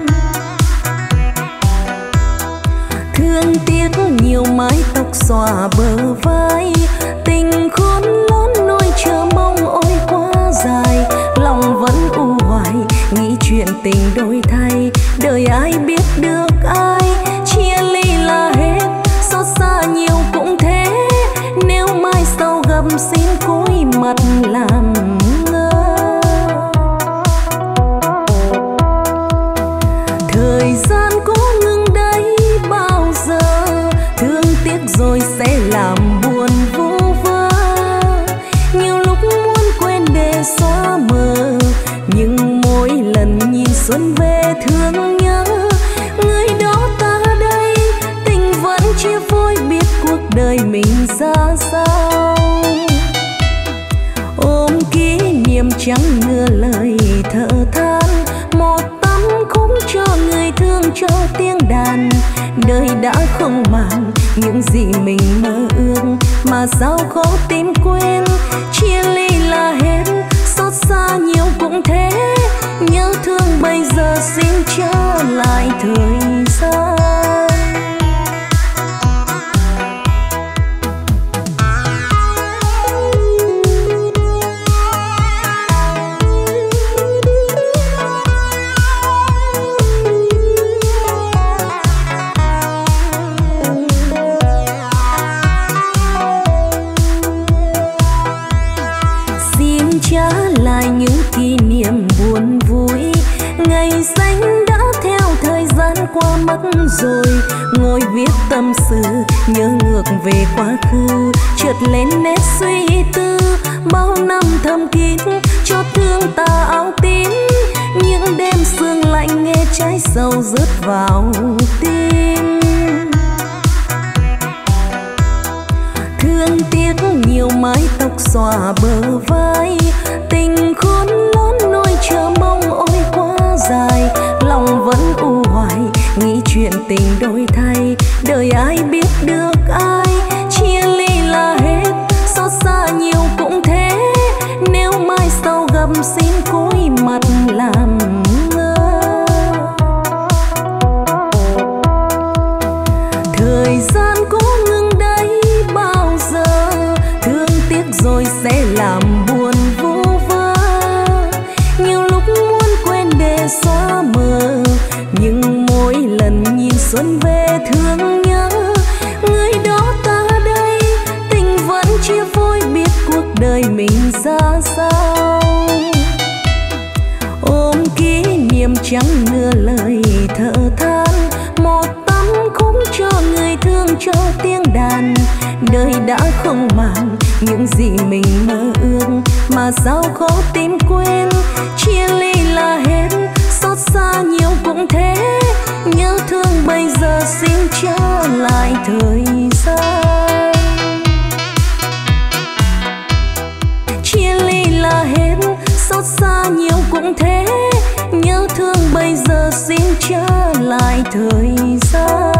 B: Thương tiếc nhiều mái tóc xòa bờ vai, tình khốn lốn nỗi chờ mong ôi quá dài. Lòng vẫn u hoài nghĩ chuyện tình đổi thay, đời ai biết được ai. Chia ly là hết, xót xa nhiều cũng thế. Nếu mai sau gặp xin cúi mặt làm ngơ. Thời gian có ngừng đây bao giờ, thương tiếc rồi sẽ làm buồn vô vơ. Nhiều lúc muốn quên để xóa mờ, nhưng mỗi lần nhìn xuân về thương nhớ. Người đó ta đây tình vẫn chia phôi, biết cuộc đời mình ra sao. Ôm kỷ niệm chẳng nửa lời thở than, một tấm khúc cho người thương cho tiếng đàn. Đời đã không màng những gì mình mơ ước, mà sao khó tìm quên. Chia ly là hết, xót xa nhiều cũng thế. Nhớ thương bây giờ xin trở lại thời gian. Mất rồi ngồi viết tâm sự nhớ ngược về quá khứ, chợt lên nét suy tư bao năm thầm kín cho thương ta áo tím. Những đêm sương lạnh nghe trái sầu rớt vào tim. Thương tiếc nhiều mái tóc xòa bờ vai, tình khốn lốn nỗi chờ mong ôi quá dài. Lòng vẫn u hoài nghĩ chuyện tình đổi thay, đời ai biết được ai. Chia ly là hết, xót xa nhiều cũng thế. Nếu mai sau gặp xin cúi mặt làm ngơ. Thời gian có ngừng đây bao giờ, thương tiếc rồi sẽ làm buồn vô vơ. Nhiều lúc muốn quên để xóa mờ, nhưng mỗi lần nhìn xuân về thương nhớ. Người đó ta đây tình vẫn chia phôi, biết cuộc đời mình ra sao. Ôm kỷ niệm chẳng nửa lời thở than, một tấm khúc cho người thương cho tiếng đàn. Đời đã không màng những gì mình mơ ước, mà sao khó tìm quên. Chia ly là hết, xót xa nhiều cũng thế. Nhớ thương bây giờ xin trở lại thời gian. Chia ly là hết, xót xa nhiều cũng thế. Nhớ thương bây giờ xin trở lại thời gian.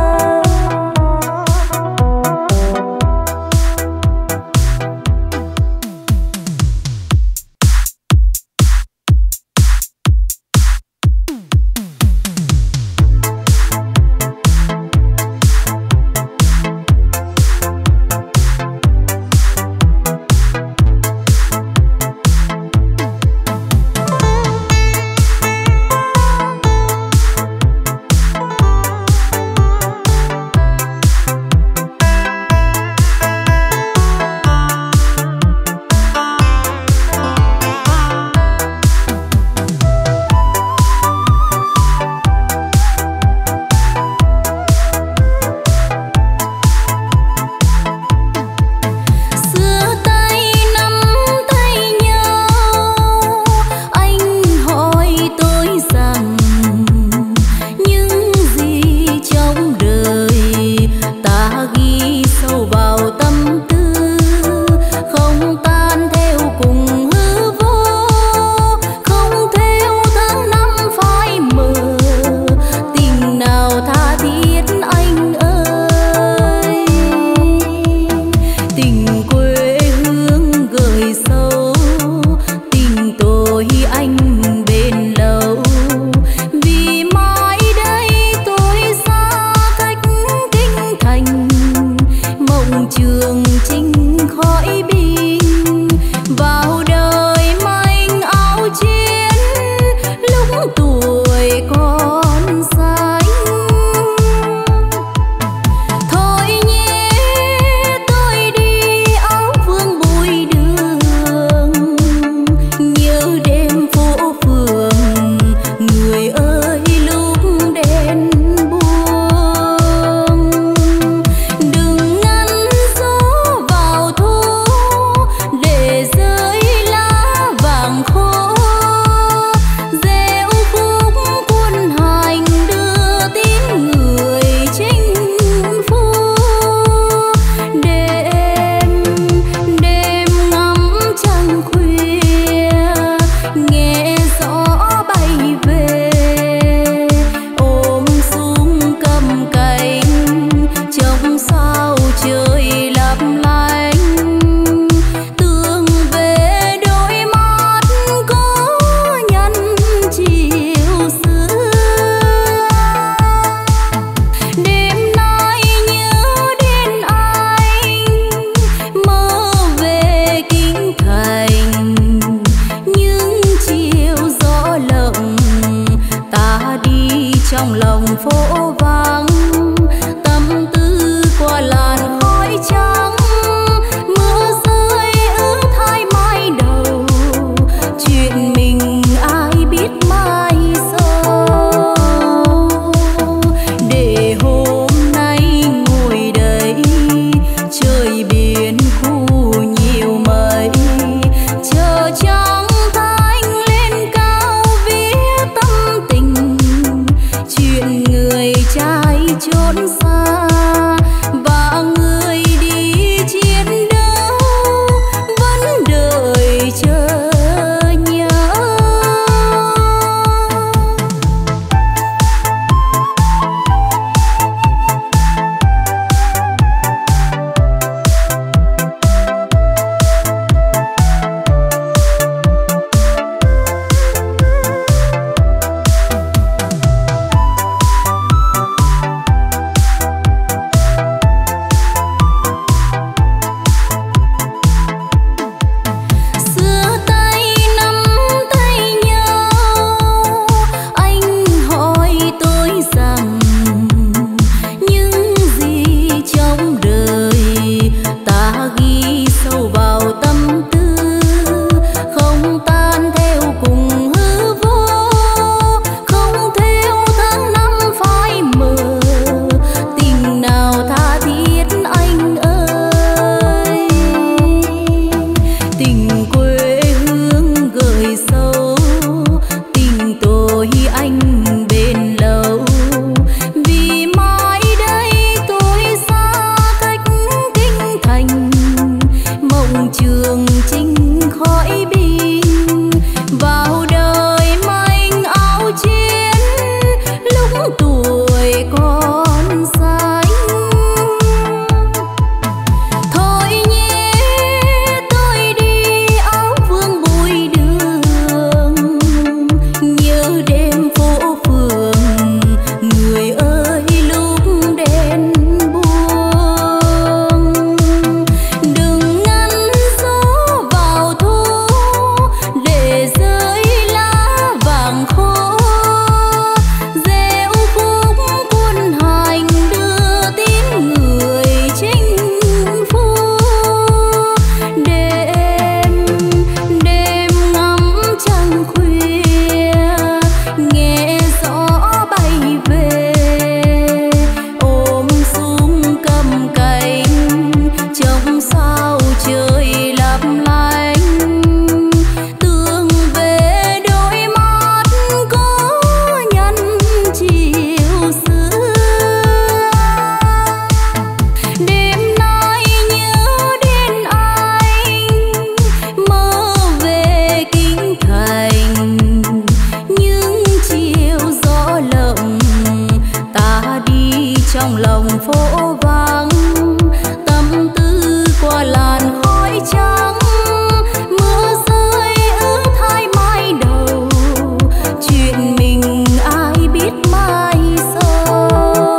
B: trong lòng phố vắng, tâm tư qua làn khói trắng. Mưa rơi ướt hai mái đầu, chuyện mình ai biết mai sau.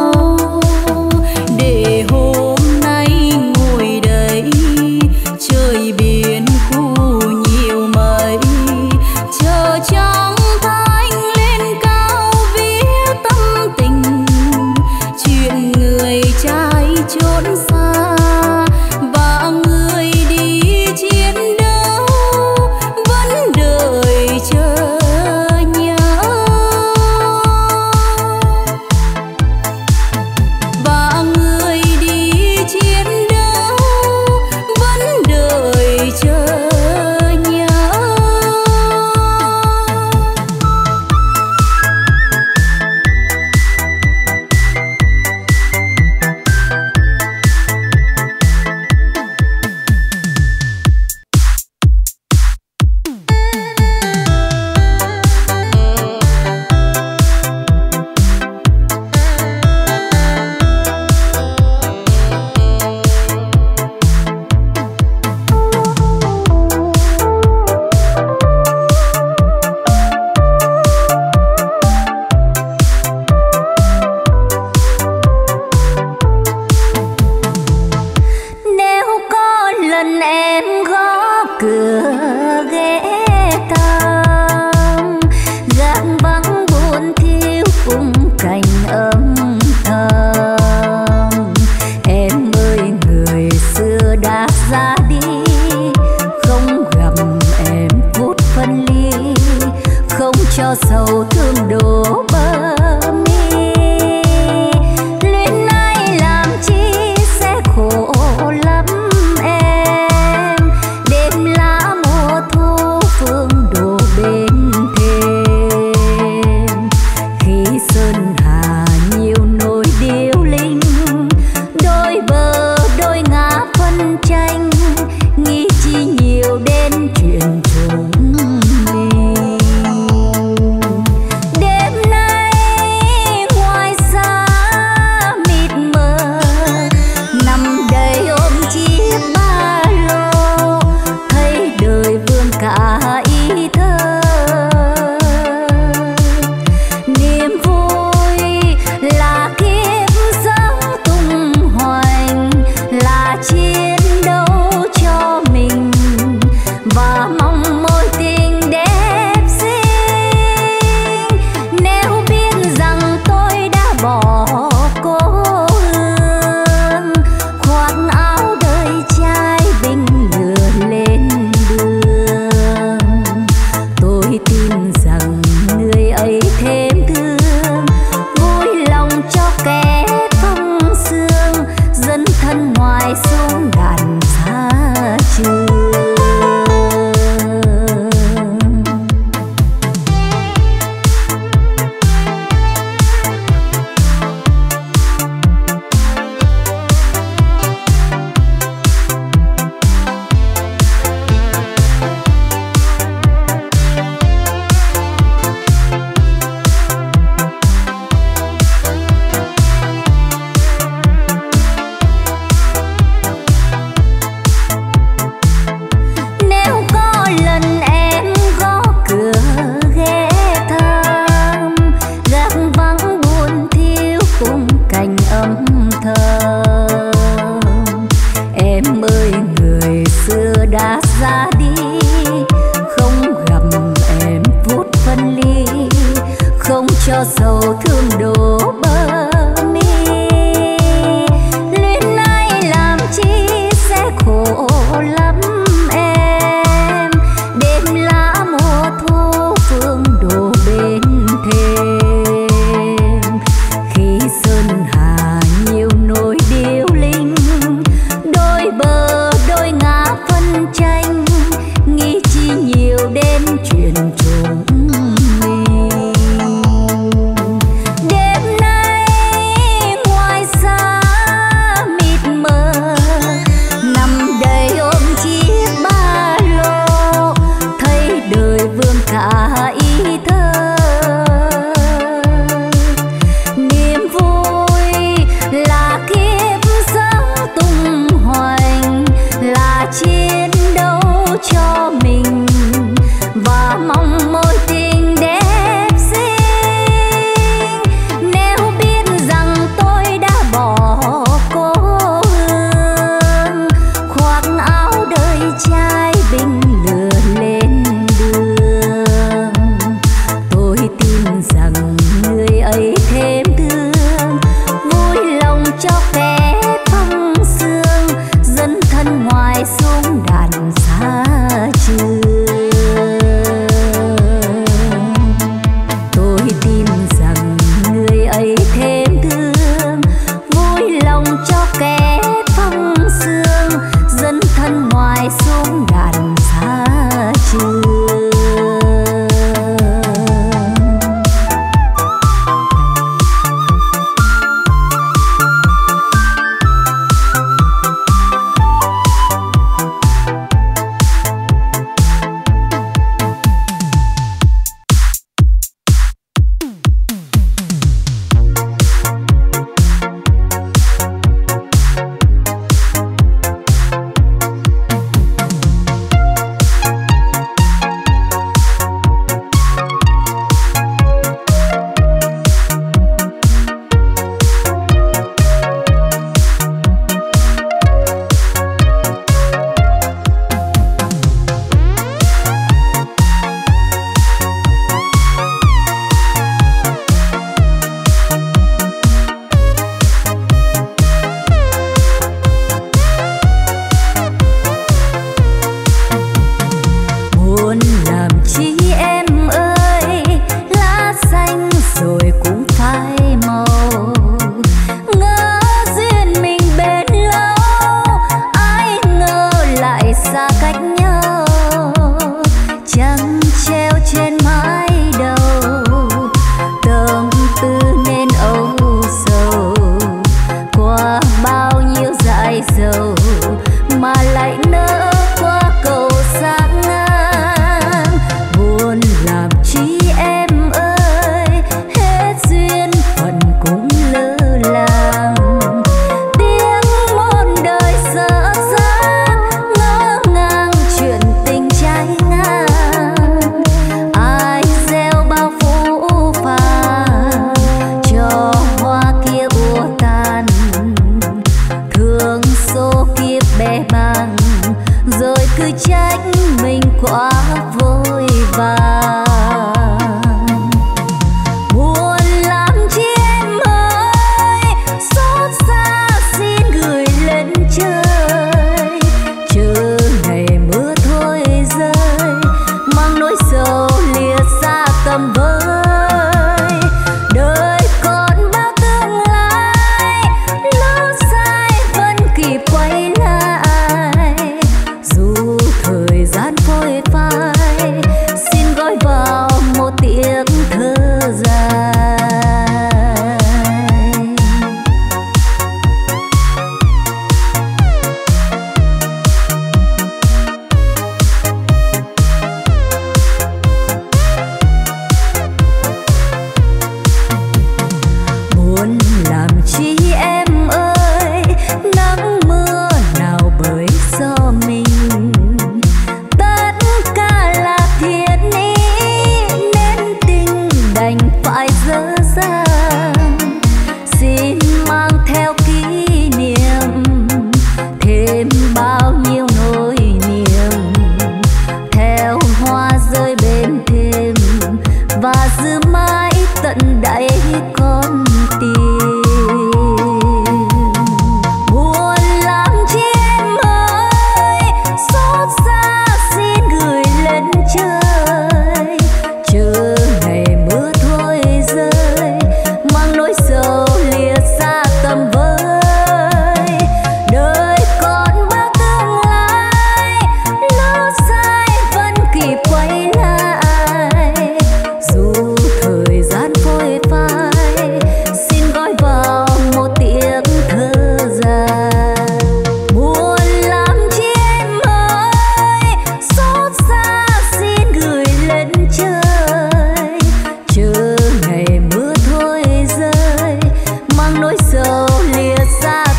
B: Để hôm nay ngồi đây trời biển khu nhiều mây, chờ trăng thanh lên cao viết tâm tình. Chuyện người trai trốn xa và người đi chiến đấu vẫn đợi chờ nhớ. Và người đi chiến đấu vẫn đợi chờ nhớ.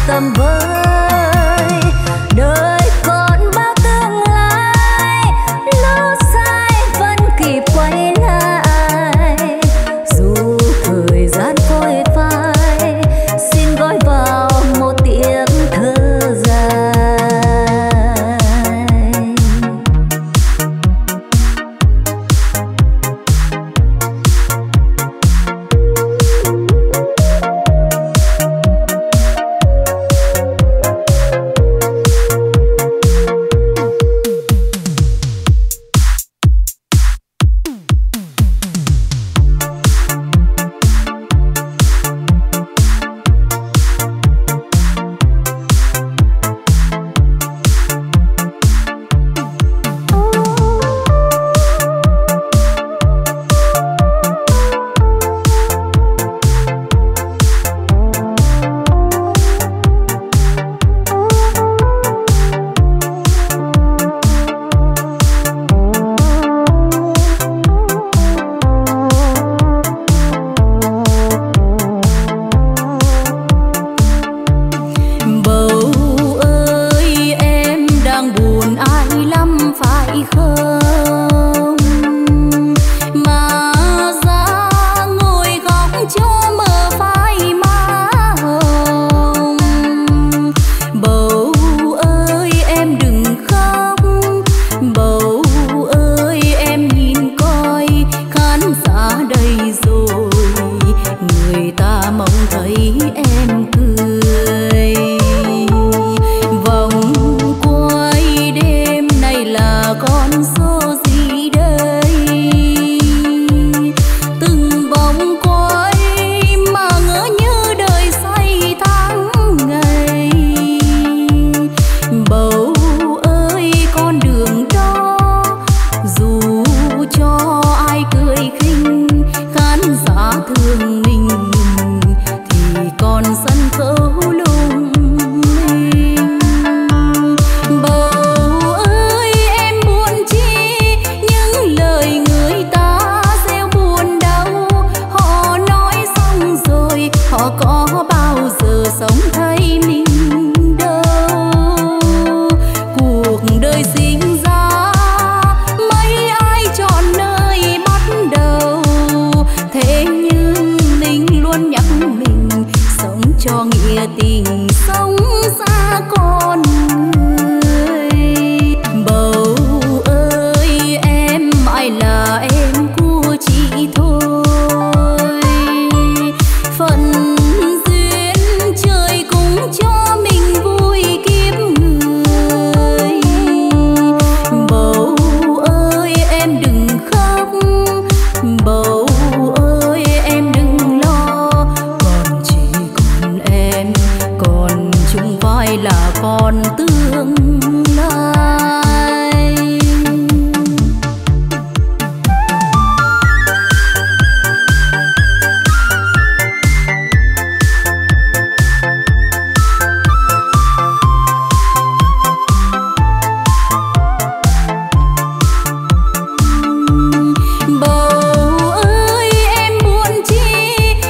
A: tầm với. Đời còn bao tương lai, lỡ sai vẫn kịp quay lại. Dù thời gian phôi phai, xin gói vào một tiếng thơ dài.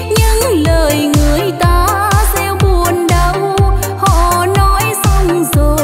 B: Rồi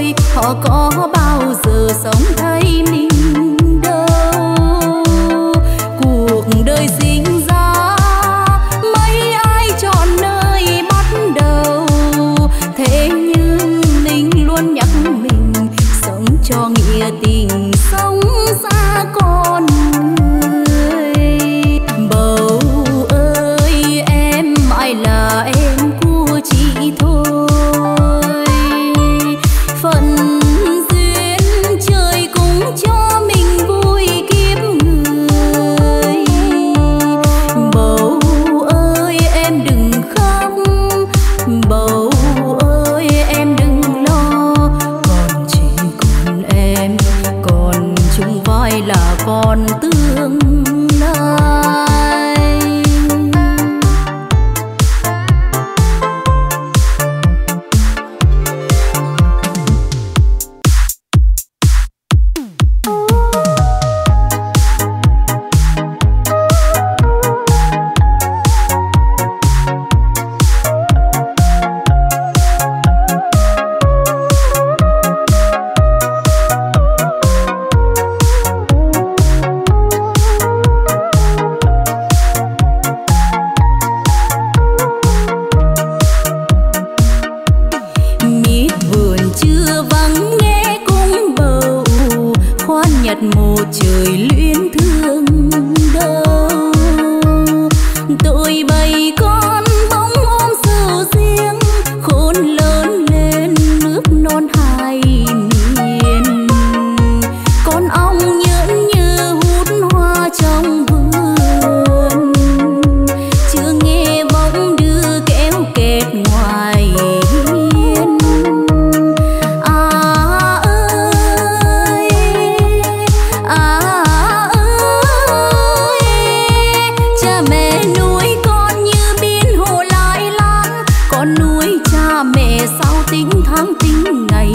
B: xa mẹ sao tính tháng tính ngày.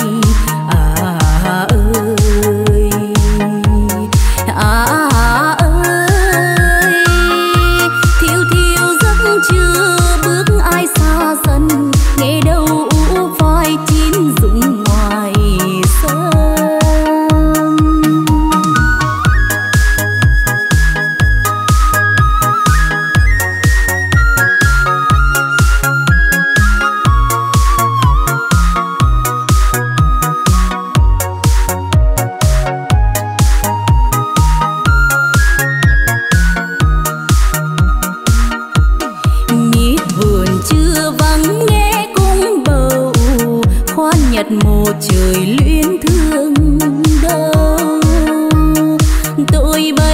B: Ơi ơi, thiêu thiêu giấc chưa bước ai xa dần, nghe đâu vai chín rụng ngoài sân. Nhật một trời luyến thương đâu tôi